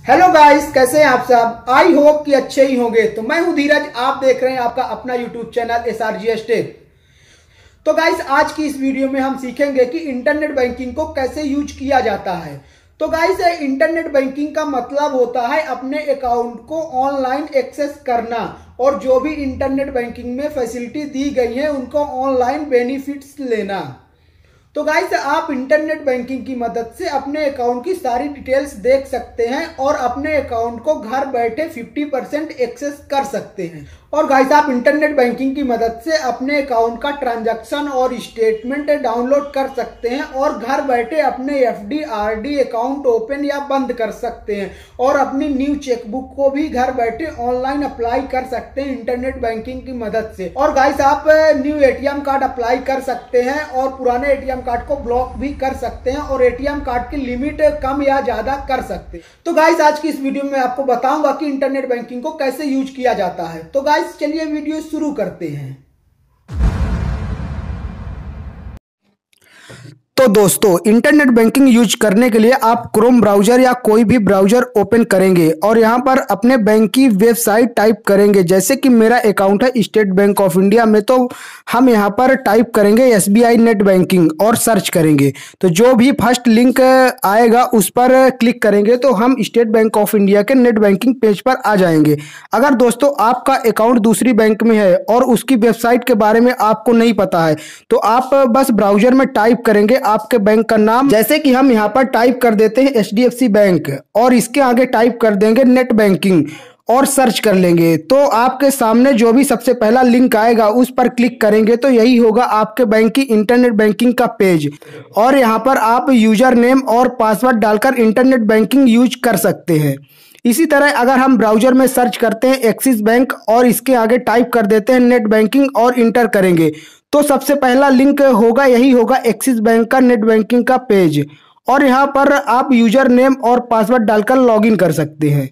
Hello guys, कैसे हैं आप सब। आई होप कि अच्छे ही होंगे। तो मैं हूं धीरज, आप देख रहे हैं आपका अपना यूट्यूब चैनल SRGS टेक। तो गाइस, आज की इस वीडियो में हम सीखेंगे कि इंटरनेट बैंकिंग को कैसे यूज किया जाता है। तो गाइस, इंटरनेट बैंकिंग का मतलब होता है अपने अकाउंट को ऑनलाइन एक्सेस करना और जो भी इंटरनेट बैंकिंग में फैसिलिटी दी गई है उनको ऑनलाइन बेनिफिट्स लेना। तो गाइस, आप इंटरनेट बैंकिंग की मदद से अपने अकाउंट की सारी डिटेल्स देख सकते हैं और अपने अकाउंट को घर बैठे 50% एक्सेस कर सकते हैं। और गाइस, आप इंटरनेट बैंकिंग की मदद से अपने अकाउंट का ट्रांजैक्शन और स्टेटमेंट डाउनलोड कर सकते हैं और घर बैठे अपने FD RD अकाउंट ओपन या बंद कर सकते हैं और अपनी न्यू चेकबुक को भी घर बैठे ऑनलाइन अप्लाई कर सकते हैं इंटरनेट बैंकिंग की मदद से। और गाइस, आप न्यू ATM कार्ड अप्लाई कर सकते हैं और पुराने ATM कार्ड को ब्लॉक भी कर सकते हैं और ATM कार्ड की लिमिट कम या ज्यादा कर सकते हैं। तो गाइस, आज की इस वीडियो में आपको बताऊंगा कि इंटरनेट बैंकिंग को कैसे यूज किया जाता है। तो गाइस, चलिए वीडियो शुरू करते हैं। तो दोस्तों, इंटरनेट बैंकिंग यूज करने के लिए आप क्रोम ब्राउजर या कोई भी ब्राउजर ओपन करेंगे और यहां पर अपने बैंक की वेबसाइट टाइप करेंगे। जैसे कि मेरा अकाउंट है स्टेट बैंक ऑफ इंडिया में, तो हम यहां पर टाइप करेंगे SBI नेट बैंकिंग और सर्च करेंगे। तो जो भी फर्स्ट लिंक आएगा उस पर क्लिक करेंगे तो हम स्टेट बैंक ऑफ इंडिया के नेट बैंकिंग पेज पर आ जाएंगे। अगर दोस्तों आपका अकाउंट दूसरी बैंक में है और उसकी वेबसाइट के बारे में आपको नहीं पता है तो आप बस ब्राउजर में टाइप करेंगे आपके बैंक का नाम। जैसे कि हम यहाँ पर टाइप कर देते हैं HDFC बैंक और इसके आगे टाइप कर देंगे नेट बैंकिंग और सर्च कर लेंगे। तो आपके सामने जो भी सबसे पहला लिंक आएगा उस पर क्लिक करेंगे तो यही होगा आपके बैंक की इंटरनेट बैंकिंग का पेज। और यहाँ पर आप यूजर नेम और पासवर्ड डालकर इंटरनेट बैंकिंग यूज कर सकते हैं। इसी तरह अगर हम ब्राउजर में सर्च करते हैं एक्सिस बैंक और इसके आगे टाइप कर देते हैं नेट बैंकिंग और इंटर करेंगे तो सबसे पहला लिंक होगा यही होगा एक्सिस बैंक का नेट बैंकिंग का पेज। और यहाँ पर आप यूजर नेम और पासवर्ड डालकर लॉगिन कर सकते हैं।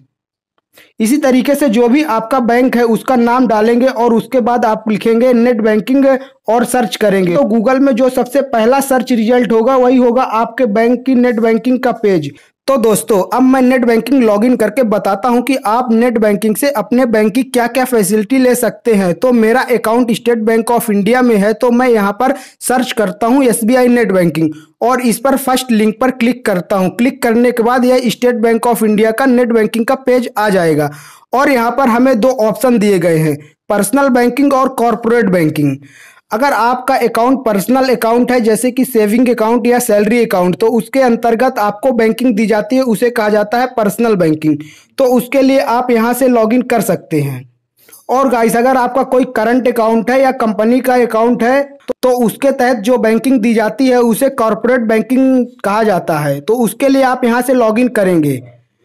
इसी तरीके से जो भी आपका बैंक है उसका नाम डालेंगे और उसके बाद आप लिखेंगे नेट बैंकिंग और सर्च करेंगे तो गूगल में जो सबसे पहला सर्च रिजल्ट होगा वही होगा आपके बैंक की नेट बैंकिंग का पेज। तो दोस्तों, अब मैं नेट बैंकिंग लॉगिन करके बताता हूं कि आप नेट बैंकिंग से अपने बैंक की क्या क्या फैसिलिटी ले सकते हैं। तो मेरा account State Bank of India में है तो मैं यहां पर सर्च करता हूं SBI नेट बैंकिंग और इस पर फर्स्ट लिंक पर क्लिक करता हूं। क्लिक करने के बाद यह स्टेट बैंक ऑफ इंडिया का नेट बैंकिंग का पेज आ जाएगा और यहाँ पर हमें दो ऑप्शन दिए गए हैं, पर्सनल बैंकिंग और कॉर्पोरेट बैंकिंग। अगर आपका अकाउंट पर्सनल अकाउंट है जैसे कि सेविंग अकाउंट या सैलरी अकाउंट तो उसके अंतर्गत आपको बैंकिंग दी जाती है, उसे कहा जाता है पर्सनल बैंकिंग। तो उसके लिए आप यहां से लॉगिन कर सकते हैं। और गाइस, अगर आपका कोई करंट अकाउंट है या कंपनी का अकाउंट है तो उसके तहत जो बैंकिंग दी जाती है उसे कॉर्पोरेट बैंकिंग कहा जाता है। तो उसके लिए आप यहां से लॉगिन करेंगे।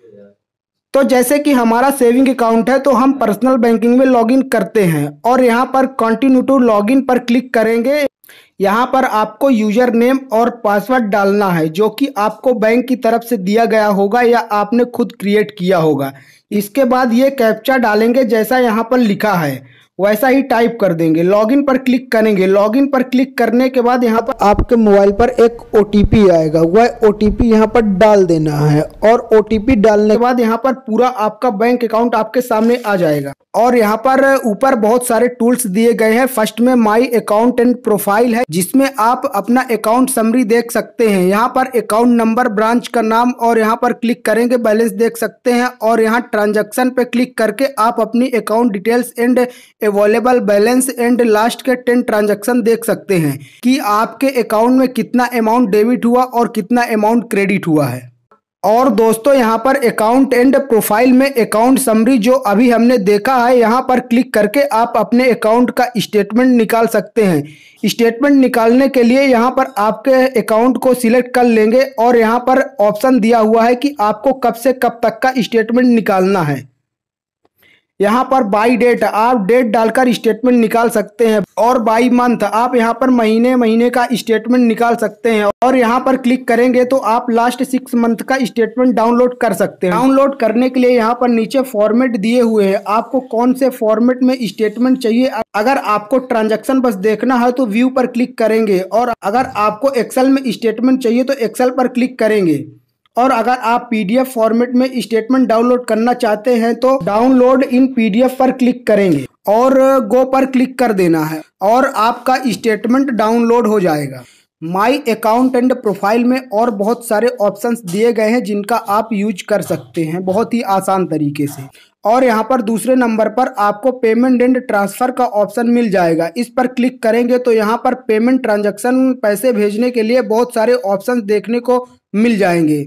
तो जैसे कि हमारा सेविंग अकाउंट है तो हम पर्सनल बैंकिंग में लॉगिन करते हैं और यहाँ पर कंटिन्यू टू लॉगिन पर क्लिक करेंगे। यहाँ पर आपको यूजर नेम और पासवर्ड डालना है जो कि आपको बैंक की तरफ से दिया गया होगा या आपने खुद क्रिएट किया होगा। इसके बाद ये कैप्चा डालेंगे, जैसा यहाँ पर लिखा है वैसा ही टाइप कर देंगे। लॉगिन पर क्लिक करेंगे। लॉगिन पर क्लिक करने के बाद यहाँ पर आपके मोबाइल पर एक OTP आएगा, वह OTP यहाँ पर डाल देना है और OTP डालने के बाद यहाँ पर पूरा आपका बैंक अकाउंट आपके सामने आ जाएगा। और यहाँ पर ऊपर बहुत सारे टूल्स दिए गए हैं। फर्स्ट में माई अकाउंट एंड प्रोफाइल है जिसमें आप अपना अकाउंट समरी देख सकते हैं। यहाँ पर अकाउंट नंबर, ब्रांच का नाम और यहाँ पर क्लिक करेंगे बैलेंस देख सकते हैं और यहाँ ट्रांजैक्शन पे क्लिक करके आप अपनी account details and available balance and last के 10 ट्रांजैक्शन देख सकते हैं कि आपके अकाउंट में कितना अमाउंट डेबिट हुआ और कितना अमाउंट क्रेडिट हुआ है। और दोस्तों, यहाँ पर अकाउंट एंड प्रोफाइल में अकाउंट समरी जो अभी हमने देखा है यहाँ पर क्लिक करके आप अपने अकाउंट का स्टेटमेंट निकाल सकते हैं। स्टेटमेंट निकालने के लिए यहाँ पर आपके अकाउंट को सिलेक्ट कर लेंगे और यहाँ पर ऑप्शन दिया हुआ है कि आपको कब से कब तक का स्टेटमेंट निकालना है। यहाँ पर बाई डेट आप डेट डालकर स्टेटमेंट निकाल सकते हैं और बाई मंथ आप यहाँ पर महीने का स्टेटमेंट निकाल सकते हैं। और यहाँ पर क्लिक करेंगे तो आप लास्ट 6 मंथ का स्टेटमेंट डाउनलोड कर सकते हैं। डाउनलोड करने के लिए यहाँ पर नीचे फॉर्मेट दिए हुए हैं, आपको कौन से फॉर्मेट में स्टेटमेंट चाहिए। अगर आपको ट्रांजैक्शन बस देखना है तो व्यू पर क्लिक करेंगे और अगर आपको एक्सेल में स्टेटमेंट चाहिए तो एक्सेल पर क्लिक करेंगे और अगर आप पीडीएफ फॉर्मेट में स्टेटमेंट डाउनलोड करना चाहते हैं तो डाउनलोड इन पीडीएफ पर क्लिक करेंगे और गो पर क्लिक कर देना है और आपका स्टेटमेंट डाउनलोड हो जाएगा। माई अकाउंट एंड प्रोफाइल में और बहुत सारे ऑप्शंस दिए गए हैं जिनका आप यूज कर सकते हैं बहुत ही आसान तरीके से। और यहाँ पर दूसरे नंबर पर आपको पेमेंट एंड ट्रांसफर का ऑप्शन मिल जाएगा। इस पर क्लिक करेंगे तो यहाँ पर पेमेंट ट्रांजैक्शन पैसे भेजने के लिए बहुत सारे ऑप्शंस देखने को मिल जाएंगे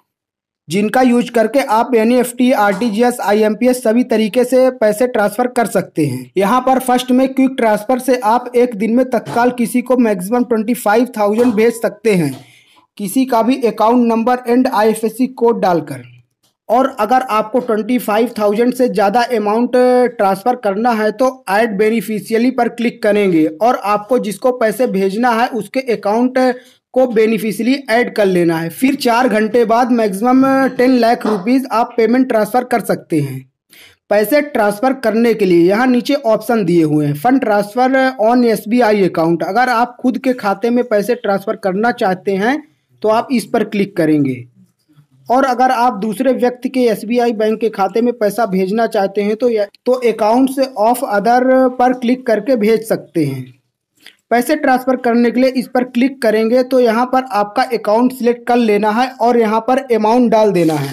जिनका यूज करके आप एनईएफटी, आरटीजीएस, आईएमपीएस सभी तरीके से पैसे ट्रांसफर कर सकते हैं। यहाँ पर फर्स्ट में क्विक ट्रांसफर से आप एक दिन में तत्काल किसी को मैक्सिमम 25,000 भेज सकते हैं, किसी का भी account number and IFSC code डालकर। और अगर आपको 25,000 से ज़्यादा अमाउंट ट्रांसफ़र करना है तो ऐड बेनिफिशियरी पर क्लिक करेंगे और आपको जिसको पैसे भेजना है उसके अकाउंट को बेनिफिशियरी ऐड कर लेना है। फिर 4 घंटे बाद मैक्सिमम 10 लाख रुपीज़ आप पेमेंट ट्रांसफ़र कर सकते हैं। पैसे ट्रांसफ़र करने के लिए यहाँ नीचे ऑप्शन दिए हुए हैं। Fund transfer on SBI account. अगर आप खुद के खाते में पैसे ट्रांसफ़र करना चाहते हैं तो आप इस पर क्लिक करेंगे। और अगर आप दूसरे व्यक्ति के एसबीआई बैंक के खाते में पैसा भेजना चाहते हैं तो अकाउंट से ऑफ अदर पर क्लिक करके भेज सकते हैं। पैसे ट्रांसफ़र करने के लिए इस पर क्लिक करेंगे तो यहाँ पर आपका अकाउंट सिलेक्ट कर लेना है और यहाँ पर अमाउंट डाल देना है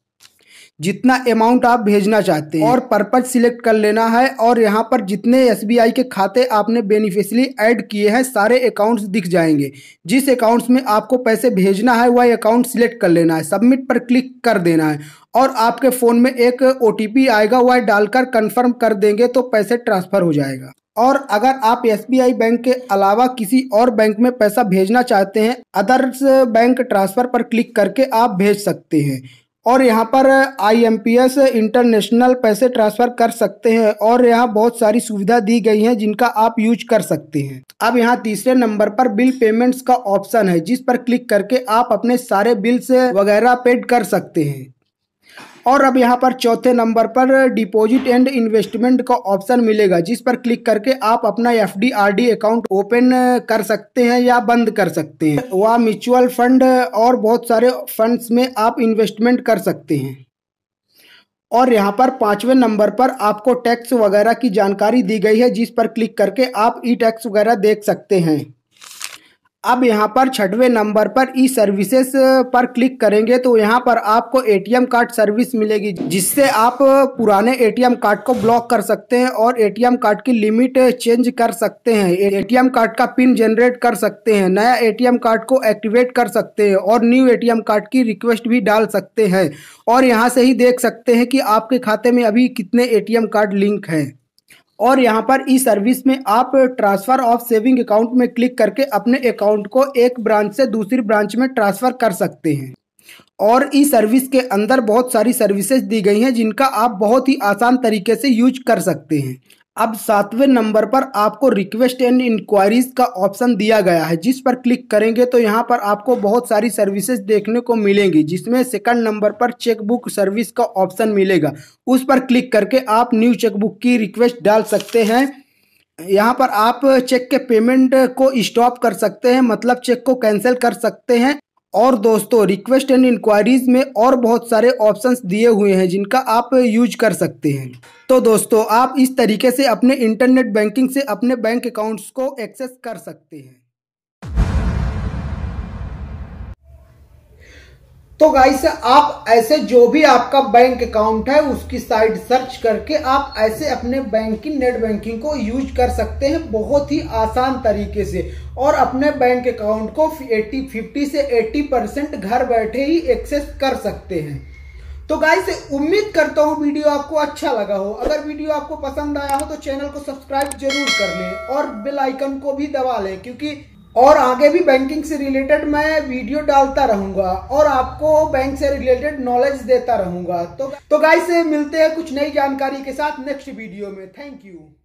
जितना अमाउंट आप भेजना चाहते हैं और पर्पज सिलेक्ट कर लेना है। और यहाँ पर जितने एसबीआई के खाते आपने बेनिफिशियरी ऐड किए हैं सारे अकाउंट्स दिख जाएंगे। जिस अकाउंट्स में आपको पैसे भेजना है वह अकाउंट सिलेक्ट कर लेना है, सबमिट पर क्लिक कर देना है और आपके फ़ोन में एक ओटीपी आएगा, वह डालकर कन्फर्म कर देंगे तो पैसे ट्रांसफ़र हो जाएगा। और अगर आप एसबीआई बैंक के अलावा किसी और बैंक में पैसा भेजना चाहते हैं अदर्स बैंक ट्रांसफ़र पर क्लिक करके आप भेज सकते हैं। और यहाँ पर आईएमपीएस इंटरनेशनल पैसे ट्रांसफ़र कर सकते हैं और यहाँ बहुत सारी सुविधा दी गई हैं जिनका आप यूज कर सकते हैं। अब यहाँ तीसरे नंबर पर बिल पेमेंट्स का ऑप्शन है जिस पर क्लिक करके आप अपने सारे बिल्स वगैरह पेड कर सकते हैं। और अब यहाँ पर चौथे नंबर पर डिपॉजिट एंड इन्वेस्टमेंट का ऑप्शन मिलेगा जिस पर क्लिक करके आप अपना एफडी आरडी अकाउंट ओपन कर सकते हैं या बंद कर सकते हैं। वह म्यूचुअल फंड और बहुत सारे फंड्स में आप इन्वेस्टमेंट कर सकते हैं। और यहाँ पर 5वें नंबर पर आपको टैक्स वगैरह की जानकारी दी गई है जिस पर क्लिक करके आप ई टैक्स वगैरह देख सकते हैं। अब यहाँ पर 6वें नंबर पर ई सर्विसेज पर क्लिक करेंगे तो यहाँ पर आपको एटीएम कार्ड सर्विस मिलेगी जिससे आप पुराने एटीएम कार्ड को ब्लॉक कर सकते हैं और एटीएम कार्ड की लिमिट चेंज कर सकते हैं, एटीएम कार्ड का पिन जनरेट कर सकते हैं, नया एटीएम कार्ड को एक्टिवेट कर सकते हैं और न्यू एटीएम कार्ड की रिक्वेस्ट भी डाल सकते हैं। और यहाँ से ही देख सकते हैं कि आपके खाते में अभी कितने एटीएम कार्ड लिंक हैं। और यहाँ पर ई सर्विस में आप ट्रांसफ़र ऑफ सेविंग अकाउंट में क्लिक करके अपने अकाउंट को एक ब्रांच से दूसरी ब्रांच में ट्रांसफ़र कर सकते हैं। और ई सर्विस के अंदर बहुत सारी सर्विसेज दी गई हैं जिनका आप बहुत ही आसान तरीके से यूज कर सकते हैं। अब 7वें नंबर पर आपको रिक्वेस्ट एंड इंक्वायरीज का ऑप्शन दिया गया है जिस पर क्लिक करेंगे तो यहाँ पर आपको बहुत सारी सर्विसेज देखने को मिलेंगी जिसमें सेकंड नंबर पर चेकबुक सर्विस का ऑप्शन मिलेगा। उस पर क्लिक करके आप न्यू चेकबुक की रिक्वेस्ट डाल सकते हैं। यहाँ पर आप चेक के पेमेंट को स्टॉप कर सकते हैं, मतलब चेक को कैंसिल कर सकते हैं। और दोस्तों रिक्वेस्ट एंड इंक्वायरीज में और बहुत सारे ऑप्शंस दिए हुए हैं जिनका आप यूज कर सकते हैं। तो दोस्तों आप इस तरीके से अपने इंटरनेट बैंकिंग से अपने बैंक अकाउंट्स को एक्सेस कर सकते हैं। तो गाइस आप ऐसे जो भी आपका बैंक अकाउंट है उसकी साइट सर्च करके आप ऐसे अपने बैंकिंग नेट बैंकिंग को यूज कर सकते हैं बहुत ही आसान तरीके से और अपने बैंक अकाउंट को 50 से 80% घर बैठे ही एक्सेस कर सकते हैं। तो गाइस उम्मीद करता हूँ वीडियो आपको अच्छा लगा हो। अगर वीडियो आपको पसंद आया हो तो चैनल को सब्सक्राइब जरूर कर लें और बेल आइकन को भी दबा लें क्योंकि और आगे भी बैंकिंग से रिलेटेड मैं वीडियो डालता रहूंगा और आपको बैंक से रिलेटेड नॉलेज देता रहूंगा। तो गाइस मिलते हैं कुछ नई जानकारी के साथ नेक्स्ट वीडियो में। Thank you.